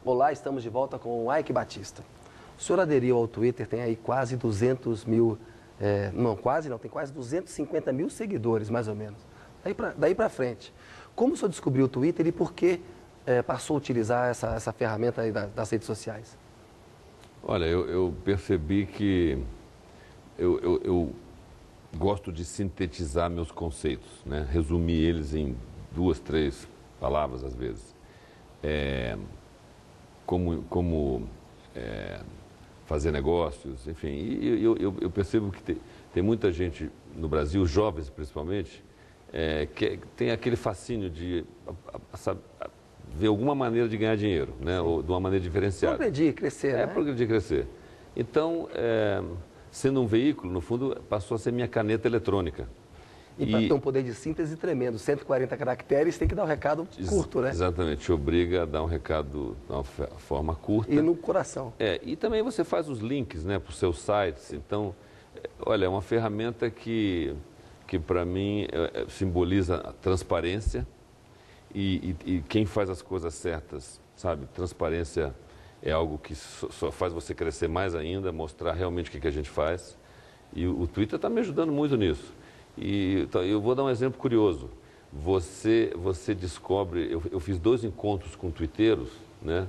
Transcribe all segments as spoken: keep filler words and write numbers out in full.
Olá, estamos de volta com o Ike Batista. O senhor aderiu ao Twitter, tem aí quase duzentos mil, é, não, quase não, tem quase duzentos e cinquenta mil seguidores, mais ou menos. Daí pra, daí pra frente. Como o senhor descobriu o Twitter e por que é, passou a utilizar essa, essa ferramenta aí das, das redes sociais? Olha, eu, eu percebi que eu, eu, eu gosto de sintetizar meus conceitos, né? Resumir eles em duas, três palavras às vezes. É, como como é, fazer negócios, enfim. E eu, eu, eu percebo que tem, tem muita gente no Brasil, jovens principalmente, é, que tem aquele fascínio de a, a, a, ver alguma maneira de ganhar dinheiro, né? Ou de uma maneira diferenciada. Progredir, crescer, É, né? progredir, crescer. Então, é, sendo um veículo, no fundo, passou a ser minha caneta eletrônica. E para ter um poder de síntese tremendo, cento e quarenta caracteres, tem que dar um recado curto, né? Exatamente, te obriga a dar um recado de uma forma curta. E no coração. É, e também você faz os links, né, para os seus sites. Então, olha, é uma ferramenta que, que para mim, é, simboliza a transparência e, e, e quem faz as coisas certas, sabe? Transparência é algo que só, só faz você crescer mais ainda, mostrar realmente o que, que a gente faz. E o, o Twitter está me ajudando muito nisso. E então, eu vou dar um exemplo curioso. Você, você descobre, eu, eu fiz dois encontros com twitteiros, né?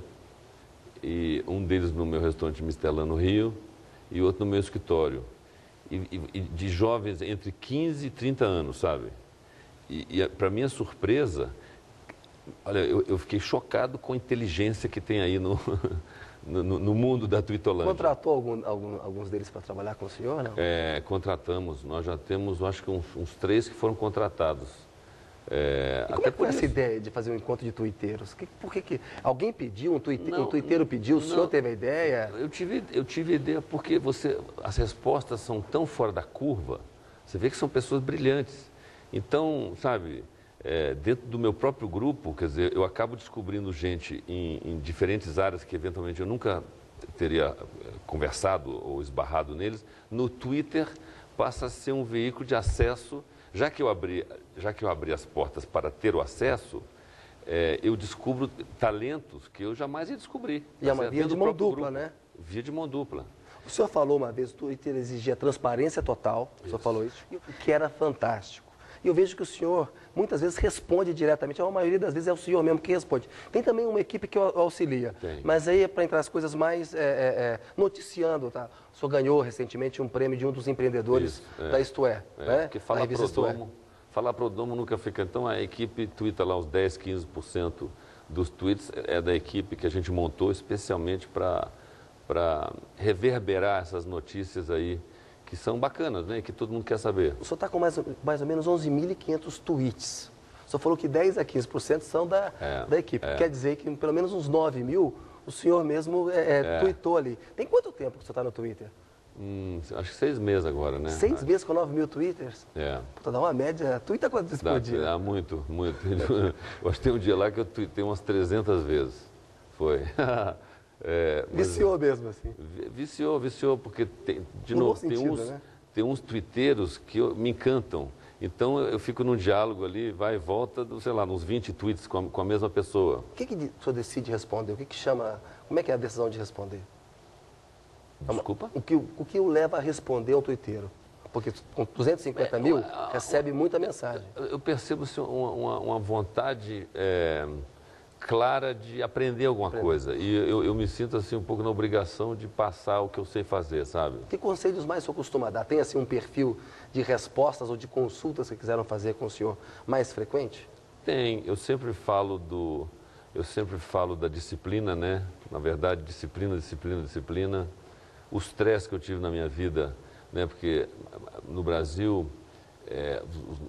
E um deles no meu restaurante Mistelã, no Rio, e outro no meu escritório. E, e, e de jovens entre quinze e trinta anos, sabe? E, e para minha surpresa, olha, eu, eu fiquei chocado com a inteligência que tem aí no, no, no mundo da Twitolândia. Contratou algum, algum, alguns deles para trabalhar com o senhor, não? É, contratamos. Nós já temos, acho que uns, uns três que foram contratados. É, e como até é que foi por essa isso. ideia de fazer um encontro de tuiteiros? Que, por que que... Alguém pediu, um, tuite, Não, um tuiteiro pediu, o não, senhor teve a ideia? Eu tive, eu tive a ideia porque você, as respostas são tão fora da curva, você vê que são pessoas brilhantes. Então, sabe, é, dentro do meu próprio grupo, quer dizer, eu acabo descobrindo gente em, em diferentes áreas que eventualmente eu nunca teria conversado ou esbarrado neles. No Twitter passa a ser um veículo de acesso, já que eu abri, já que eu abri as portas para ter o acesso, é, eu descubro talentos que eu jamais ia descobrir. E é uma via de mão dupla, né? Via de mão dupla. O senhor falou uma vez, o Twitter exigia transparência total, o senhor falou isso, que era fantástico. E eu vejo que o senhor, muitas vezes, responde diretamente, a maioria das vezes é o senhor mesmo que responde. Tem também uma equipe que auxilia, Tem. Mas aí é para entrar as coisas mais é, é, é, noticiando, tá? O senhor ganhou recentemente um prêmio de um dos empreendedores Isso, é. da Isto É, É, né? porque falar pro domo, falar pro domo nunca fica. Então a equipe twitta lá uns dez, quinze por cento dos tweets é da equipe que a gente montou especialmente para para reverberar essas notícias aí que são bacanas, né? Que todo mundo quer saber. O senhor está com mais, mais ou menos onze mil e quinhentos tweets. O senhor falou que dez a quinze por cento são da, é, da equipe. É. Quer dizer que pelo menos uns nove mil o senhor mesmo é, é, É. tweetou ali. Tem quanto tempo que o senhor está no Twitter? Hum, acho que seis meses agora, né? Seis acho. meses com nove mil twitters? É. Puta, dá uma média. Twitter quantas vezes Dá, por dia? dá muito, muito. Eu acho que tem um dia lá que eu tuitei umas trezentas vezes. Foi. É, mas, Viciou mesmo, assim. Viciou, viciou, porque, tem, de No bom novo, tem, sentido, uns, né? tem uns twitteiros que eu- me encantam. Então, eu fico num diálogo ali, vai e volta, do, sei lá, uns vinte tweets com a, com a mesma pessoa. O que, que o senhor decide responder? O que, que chama. Como é que é a decisão de responder? Desculpa? O que, o que o leva a responder ao tuiteiro? Porque com duzentos e cinquenta mil, recebe muita mensagem. Eu percebo assim, uma, uma, uma vontade é, clara de aprender alguma Aprender. coisa. E eu, eu me sinto assim um pouco na obrigação de passar o que eu sei fazer, sabe? Que conselhos mais o senhor costuma dar? Tem assim um perfil de respostas ou de consultas que quiseram fazer com o senhor mais frequente? Tem, eu sempre falo do, eu sempre falo da disciplina, né? Na verdade, disciplina, disciplina, disciplina. O estresse que eu tive na minha vida, né? Porque no Brasil, é,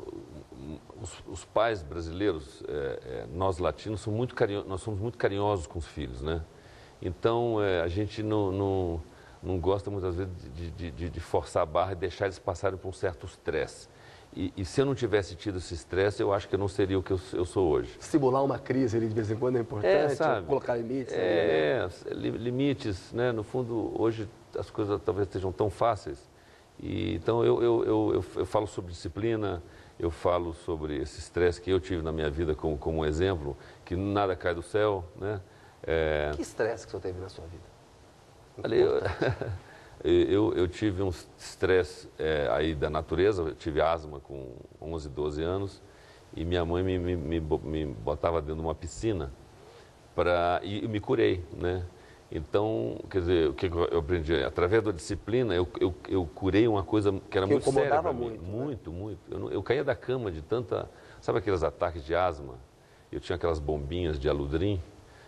os, os, os pais brasileiros, é, é, nós latinos, são muito carinho, nós somos muito carinhosos com os filhos, né? Então, é, a gente não, não, não gosta muitas vezes de, de, de, de forçar a barra e deixar eles passarem por um certo estresse. E, e se eu não tivesse tido esse estresse, eu acho que eu não seria o que eu, eu sou hoje. Simular uma crise ali de vez em quando é importante, É, sabe? colocar limites. É, ali, né? li- limites, né? No fundo, hoje as coisas talvez estejam tão fáceis. E, então, eu, eu, eu, eu, eu falo sobre disciplina, eu falo sobre esse estresse que eu tive na minha vida como, como um exemplo, que nada cai do céu, né? É... Que estresse que o senhor teve na sua vida? Olha, eu, eu, eu tive um estresse é, aí da natureza, eu tive asma com onze, doze anos, e minha mãe me, me, me, me botava dentro de uma piscina pra, e eu me curei, né? Então, quer dizer, o que eu aprendi? Através da disciplina, eu, eu, eu curei uma coisa que era que muito séria para mim. Muito, né? Muito, muito. Eu, não, eu caía da cama de tanta... Sabe aqueles ataques de asma? Eu tinha aquelas bombinhas de Aludrin.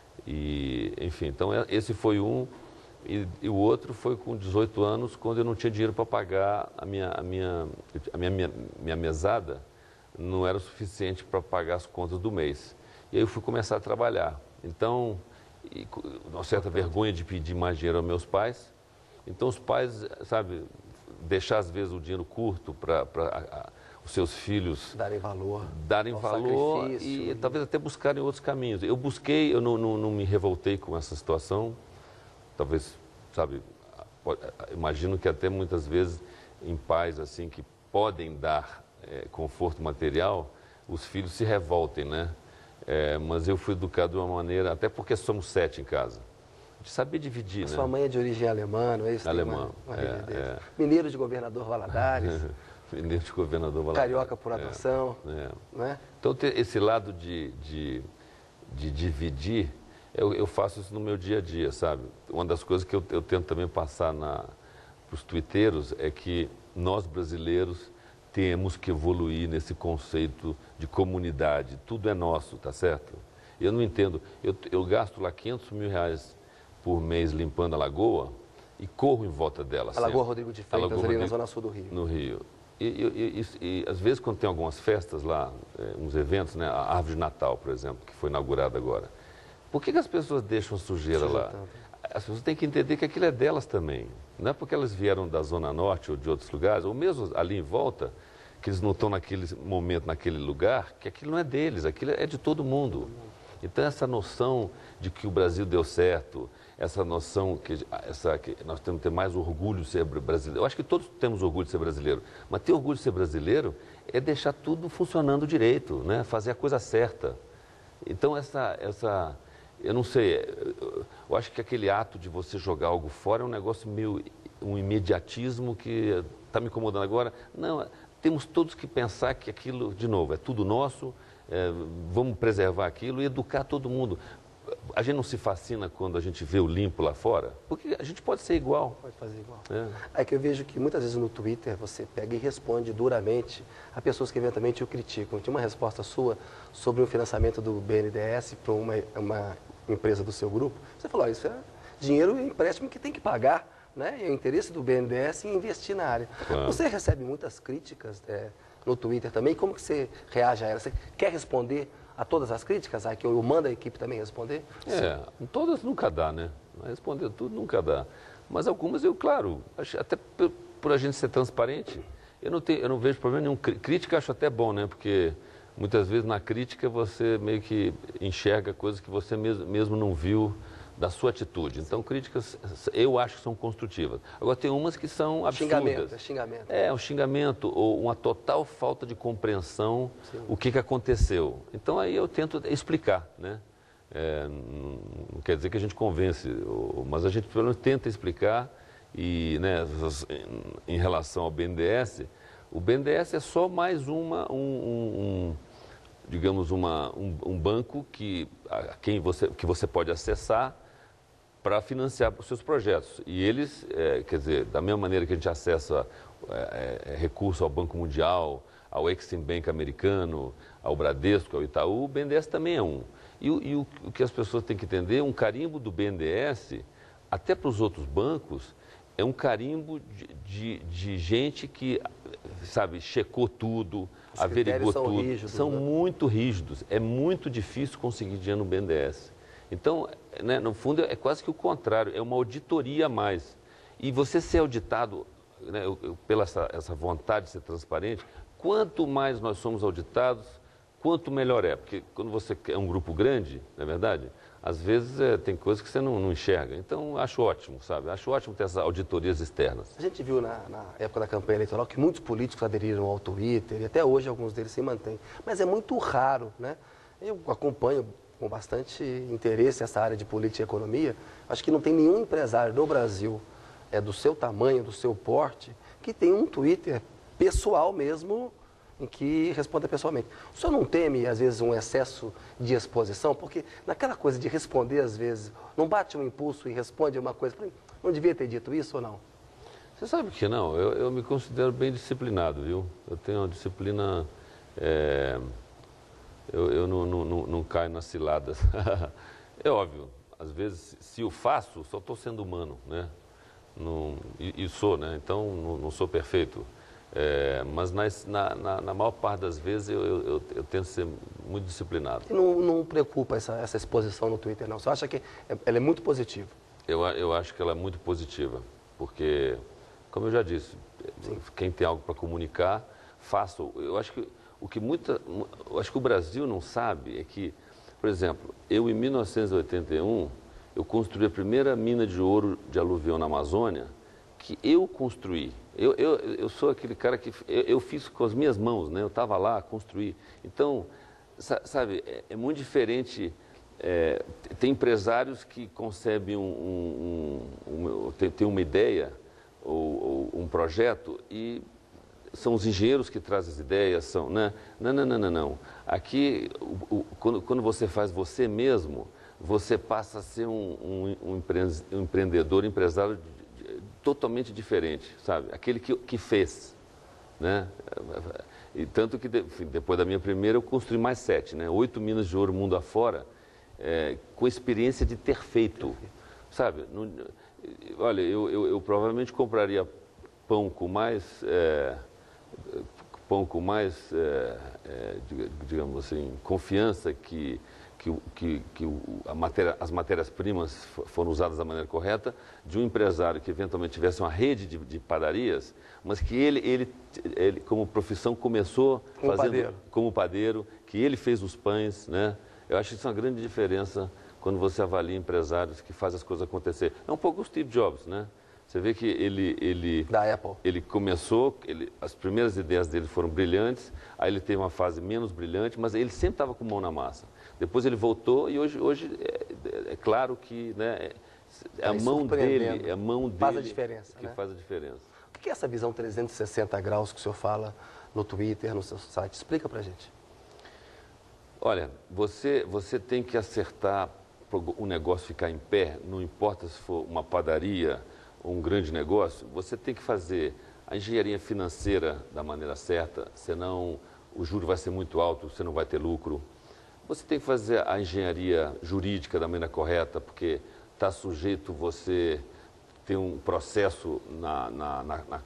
E, enfim, então esse foi um. E, e o outro foi com dezoito anos, quando eu não tinha dinheiro para pagar a minha, a minha, a minha, minha, minha mesada, não era o suficiente para pagar as contas do mês. E aí eu fui começar a trabalhar. Então... E, uma certa vergonha de pedir mais dinheiro aos meus pais. Então os pais, sabe, deixar às vezes o dinheiro curto para os seus filhos darem valor, darem valor e, e talvez até buscarem outros caminhos. Eu busquei, eu não, não, não me revoltei com essa situação. Talvez, sabe, imagino que até muitas vezes em pais assim que podem dar é, conforto material, os filhos se revoltem, né? É, mas eu fui educado de uma maneira, até porque somos sete em casa, de saber dividir, a né? Sua mãe é de origem alemã, não é isso? Alemã, uma, uma é, é. Mineiro de Governador Valadares. Mineiro de Governador Valadares. Carioca por adoção, é, é. não é? Então, ter esse lado de, de, de dividir, eu, eu faço isso no meu dia a dia, sabe? Uma das coisas que eu, eu tento também passar para os tuiteiros é que nós, brasileiros, temos que evoluir nesse conceito de comunidade. Tudo é nosso, tá certo? Eu não entendo. Eu, eu gasto lá quinhentos mil reais por mês limpando a lagoa e corro em volta dela. A Lagoa Rodrigo de Freitas, ali Rodrigo, na zona sul do Rio. No Rio. E, e, e, e às vezes quando tem algumas festas lá, é, uns eventos, né? A Árvore de Natal, por exemplo, que foi inaugurada agora. Por que, que as pessoas deixam sujeira lá? Tanto. As pessoas têm que entender que aquilo é delas também. Não é porque elas vieram da Zona Norte ou de outros lugares, ou mesmo ali em volta, que eles não estão naquele momento, naquele lugar, que aquilo não é deles, aquilo é de todo mundo. Então, essa noção de que o Brasil deu certo, essa noção que, essa, que nós temos que ter mais orgulho de ser brasileiro. Eu acho que todos temos orgulho de ser brasileiro, mas ter orgulho de ser brasileiro é deixar tudo funcionando direito, né? Fazer a coisa certa. Então, essa... essa eu não sei, eu acho que aquele ato de você jogar algo fora é um negócio meio, um imediatismo que está me incomodando agora. Não, temos todos que pensar que aquilo, de novo, é tudo nosso, é, vamos preservar aquilo e educar todo mundo. A gente não se fascina quando a gente vê o limpo lá fora? Porque a gente pode ser igual. Pode fazer igual. É, é que eu vejo que muitas vezes no Twitter você pega e responde duramente a pessoas que eventualmente o criticam. Tinha uma resposta sua sobre o financiamento do B N D E S para uma, uma empresa do seu grupo. Você falou, isso é dinheiro e empréstimo que tem que pagar, né? E é o interesse do B N D E S em investir na área. Claro. Você recebe muitas críticas é, no Twitter também. Como que você reage a elas? Você quer responder a todas as críticas? Ah, que eu mando a equipe também responder? É, Sim. Todas nunca dá, né? Responder tudo nunca dá. Mas algumas eu, claro, até por a gente ser transparente, eu não, tenho, eu não vejo problema nenhum. Crítica eu acho até bom, né? Porque muitas vezes na crítica você meio que enxerga coisas que você mesmo, mesmo não viu da sua atitude. Então, críticas, eu acho que são construtivas. Agora, tem umas que são absurdas. Xingamento, é xingamento. É, um xingamento ou uma total falta de compreensão Sim. o que, que aconteceu. Então, aí eu tento explicar, né? É, não quer dizer que a gente convence, mas a gente pelo menos tenta explicar. E, né, em relação ao B N D E S, o B N D E S é só mais uma, um, um, um digamos, uma, um, um banco que, a quem você, que você pode acessar para financiar os seus projetos. E eles, é, quer dizer, da mesma maneira que a gente acessa é, é, recurso ao Banco Mundial, ao Exim Bank americano, ao Bradesco, ao Itaú, o B N D E S também é um. E, e o, o que as pessoas têm que entender, um carimbo do B N D E S, até para os outros bancos, é um carimbo de, de, de gente que, sabe, checou tudo, Os averiguou são tudo. Rígidos, são né? muito rígidos. É muito difícil conseguir dinheiro no B N D E S. Então, né, no fundo, é quase que o contrário, é uma auditoria a mais. E você ser auditado, né, eu, eu, pela essa, essa vontade de ser transparente, quanto mais nós somos auditados, quanto melhor é. Porque quando você é um grupo grande, não é verdade? Às vezes é, tem coisas que você não, não enxerga. Então, acho ótimo, sabe? Acho ótimo ter essas auditorias externas. A gente viu na, na época da campanha eleitoral que muitos políticos aderiram ao Twitter e até hoje alguns deles se mantêm. Mas é muito raro, né? Eu acompanho com bastante interesse nessa área de política e economia, acho que não tem nenhum empresário no Brasil é, do seu tamanho, do seu porte, que tem um Twitter pessoal mesmo, em que responda pessoalmente. O senhor não teme, às vezes, um excesso de exposição? Porque naquela coisa de responder, às vezes, não bate um impulso e responde uma coisa, não devia ter dito isso ou não? Você sabe que não, eu, eu me considero bem disciplinado, viu? Eu tenho uma disciplina, é, eu, eu não, não, não, não caio nas ciladas. É óbvio, às vezes, se eu faço, só estou sendo humano, né? Não, e, e sou, né? Então, não, não sou perfeito. É, mas nas, na, na, na maior parte das vezes eu, eu, eu, eu tento ser muito disciplinado. E não, não preocupa essa, essa exposição no Twitter, não? Você acha que é, ela é muito positiva? Eu, eu acho que ela é muito positiva, porque, como eu já disse, Sim. quem tem algo para comunicar, faça. Eu acho que o que muita, eu acho que o Brasil não sabe é que, por exemplo, eu em mil novecentos e oitenta e um, eu construí a primeira mina de ouro de aluvião na Amazônia, que eu construí. Eu, eu, eu sou aquele cara que eu, eu fiz com as minhas mãos, né? Eu estava lá, construí. Então, sabe, é, é muito diferente. É, tem empresários que concebem um, um, um, um tem, tem uma ideia ou, ou um projeto e são os engenheiros que trazem as ideias, são, né? Não, não, não, não, não. Aqui, o, o, quando, quando você faz você mesmo, você passa a ser um, um, um empreendedor, empresário totalmente diferente, sabe? Aquele que, que fez, né? E tanto que de, depois da minha primeira eu construí mais sete, né? Oito minas de ouro mundo afora, é, com experiência de ter feito, sabe? Não, olha, eu, eu, eu provavelmente compraria pão com mais, é, pão com mais, é, é, digamos assim, confiança que que, que, que a matéria, as matérias-primas foram usadas da maneira correta, de um empresário que eventualmente tivesse uma rede de, de padarias, mas que ele, ele, ele, como profissão, começou como fazendo padeiro. como padeiro, que ele fez os pães, né? Eu acho isso uma grande diferença quando você avalia empresários que fazem as coisas acontecer. É um pouco o Steve Jobs, né? Você vê que ele, ele, da Apple. ele começou, ele, as primeiras ideias dele foram brilhantes, aí ele teve uma fase menos brilhante, mas ele sempre estava com mão na massa. Depois ele voltou e hoje, hoje é, é claro que, né, é a mão dele, é a mão dele faz a diferença, que né? faz a diferença. O que é essa visão trezentos e sessenta graus que o senhor fala no Twitter, no seu site? Explica pra gente. Olha, você, você tem que acertar para o negócio ficar em pé, não importa se for uma padaria ou um grande negócio, você tem que fazer a engenharia financeira da maneira certa, senão o juro vai ser muito alto, você não vai ter lucro. Você tem que fazer a engenharia jurídica da maneira correta, porque está sujeito você ter um processo na, na, na, na,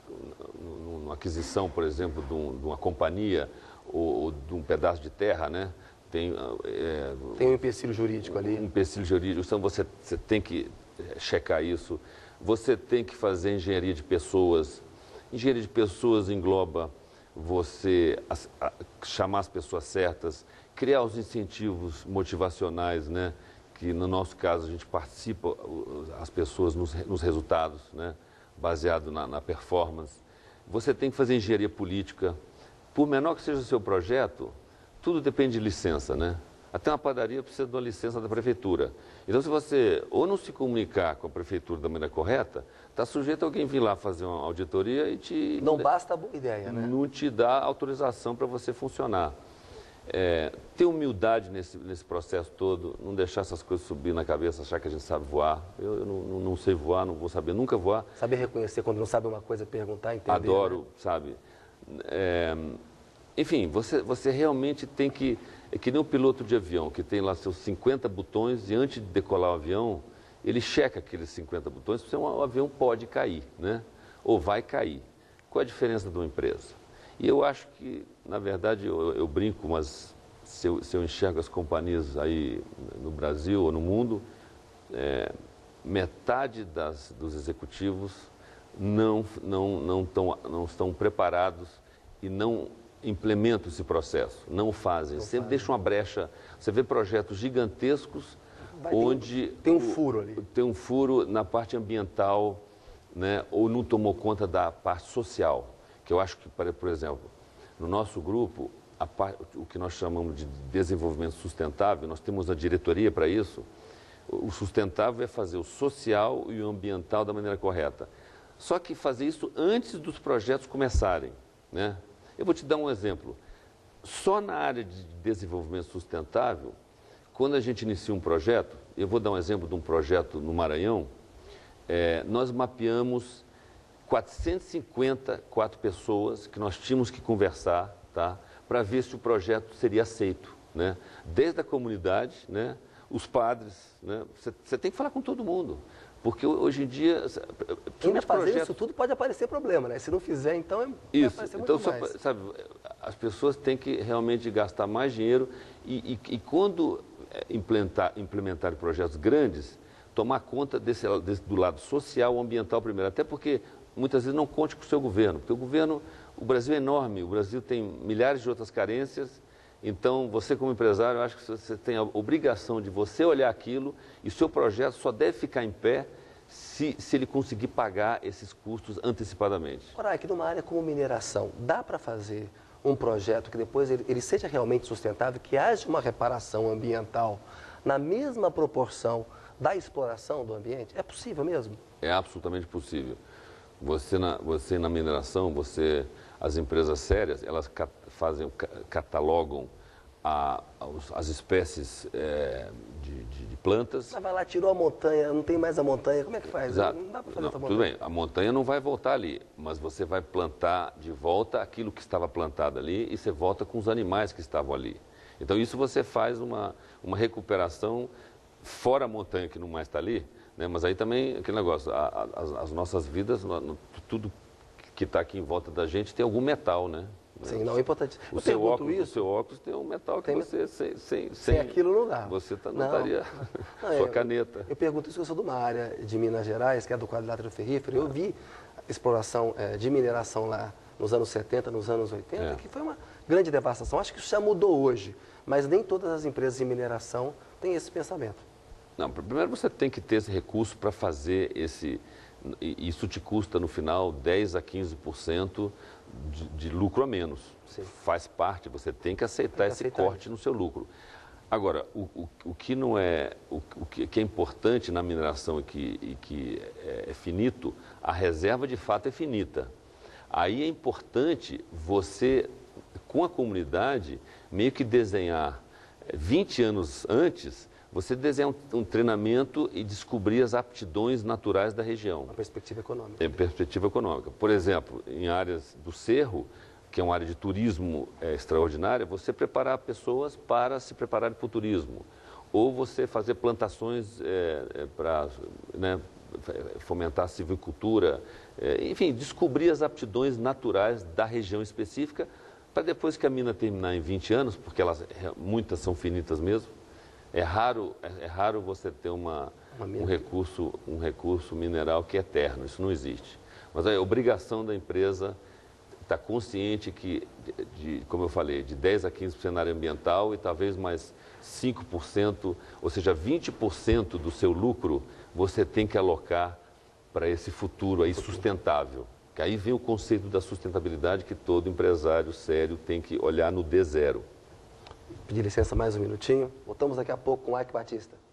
na aquisição, por exemplo, de, um, de uma companhia ou, ou de um pedaço de terra, né? Tem, é, tem um empecilho jurídico ali. Um empecilho jurídico, então você, você tem que checar isso. Você tem que fazer engenharia de pessoas. Engenharia de pessoas engloba você as, a, chamar as pessoas certas, criar os incentivos motivacionais, né? Que no nosso caso a gente participa, as pessoas nos, nos resultados, né? Baseado na, na performance. Você tem que fazer engenharia política. Por menor que seja o seu projeto, tudo depende de licença, né? Até uma padaria precisa de uma licença da prefeitura. Então, se você ou não se comunicar com a prefeitura da maneira correta, está sujeito a alguém vir lá fazer uma auditoria e te... Não basta a boa ideia, né? Não te dá autorização para você funcionar. É, ter humildade nesse, nesse processo todo, não deixar essas coisas subir na cabeça, achar que a gente sabe voar. Eu, eu não, não sei voar, não vou saber nunca voar. Saber reconhecer quando não sabe uma coisa, perguntar, entender. Adoro, né? sabe? É, enfim, você, você realmente tem que... É que nem um piloto de avião, que tem lá seus cinquenta botões e antes de decolar o avião, ele checa aqueles cinquenta botões, porque o avião pode cair, né? Ou vai cair. Qual a diferença de uma empresa? E eu acho que, na verdade, eu, eu brinco, mas se eu, se eu enxergo as companhias aí no Brasil ou no mundo, é, metade das, dos executivos não, não, não, tão, não estão preparados e não implementam esse processo, não fazem, não sempre fazem. Deixam uma brecha. Você vê projetos gigantescos Vai onde... Tem um, tem um furo ali. Tem um furo na parte ambiental, né, ou não tomou conta da parte social. Que eu acho que, por exemplo, no nosso grupo, a, o que nós chamamos de desenvolvimento sustentável, nós temos a diretoria para isso. O sustentável é fazer o social e o ambiental da maneira correta. Só que fazer isso antes dos projetos começarem, né? Eu vou te dar um exemplo. Só na área de desenvolvimento sustentável, quando a gente inicia um projeto, eu vou dar um exemplo de um projeto no Maranhão, é, nós mapeamos quatrocentas e cinquenta e quatro pessoas que nós tínhamos que conversar, tá, para ver se o projeto seria aceito, né? Desde a comunidade, né, os padres, né, você, você tem que falar com todo mundo, porque hoje em dia... Ainda fazer projetos... isso tudo pode aparecer problema, né? Se não fizer, então é, isso. Vai aparecer Então, muito mais. Só, sabe, as pessoas têm que realmente gastar mais dinheiro e, e, e quando implementar, implementar projetos grandes, tomar conta desse, desse, do lado social, ambiental primeiro, até porque muitas vezes não conte com o seu governo, porque o governo, o Brasil é enorme, o Brasil tem milhares de outras carências, então você como empresário, eu acho que você tem a obrigação de você olhar aquilo e o seu projeto só deve ficar em pé se, se ele conseguir pagar esses custos antecipadamente. Ora, aqui numa área como mineração, dá para fazer um projeto que depois ele, ele seja realmente sustentável, que haja uma reparação ambiental na mesma proporção da exploração do ambiente? É possível mesmo? É absolutamente possível. Você na, você na mineração, você, as empresas sérias, elas cat, fazem, catalogam a, as espécies é, de, de, de plantas. Mas vai lá, tirou a montanha, não tem mais a montanha, como é que faz? Exato. Não dá para fazer não, outra tudo montanha. bem, a montanha não vai voltar ali, mas você vai plantar de volta aquilo que estava plantado ali e você volta com os animais que estavam ali. Então isso você faz uma, uma recuperação fora a montanha que não mais está ali, né? Mas aí também aquele negócio, a, a, as, as nossas vidas, tudo que está aqui em volta da gente tem algum metal, né? Sim, não é importante. O Eu seu, pergunto óculos, isso, o seu óculos tem um metal que tem, você, sem, sem, sem aquilo não dá. Você tá, não, não estaria, não, sua eu, caneta. Eu pergunto isso, eu sou de uma área de Minas Gerais, que é do quadrilátero ferrífero, eu vi exploração é, de mineração lá nos anos setenta, nos anos oitenta, É. que foi uma grande devastação. Acho que isso já mudou hoje, mas nem todas as empresas de mineração têm esse pensamento. Não, primeiro você tem que ter esse recurso para fazer esse... Isso te custa, no final, dez a quinze por cento de, de lucro a menos. Sim. Faz parte, você tem que aceitar Tem que esse aceitar corte isso. no seu lucro. Agora, o, o, o que não é... O, o que é importante na mineração e que, e que é, é finito, a reserva de fato é finita. Aí é importante você, com a comunidade, meio que desenhar vinte anos antes... Você desenha um, um treinamento e descobrir as aptidões naturais da região. Uma perspectiva econômica. Em perspectiva econômica. Por exemplo, em áreas do Cerro, que é uma área de turismo é, extraordinária, você preparar pessoas para se prepararem para o turismo. Ou você fazer plantações é, é, para, né, fomentar a silvicultura. É, enfim, descobrir as aptidões naturais da região específica, para depois que a mina terminar em vinte anos, porque elas, muitas são finitas mesmo. É raro, é, é raro você ter uma, um, recurso, um recurso mineral que é eterno, isso não existe. Mas a obrigação da empresa estar consciente que, de, de, como eu falei, de dez a quinze por cento na área ambiental e talvez mais cinco por cento, ou seja, vinte por cento do seu lucro, você tem que alocar para esse futuro aí sustentável. Que aí vem o conceito da sustentabilidade que todo empresário sério tem que olhar no D zero. Pedir licença mais um minutinho. Voltamos daqui a pouco com o Ike Batista.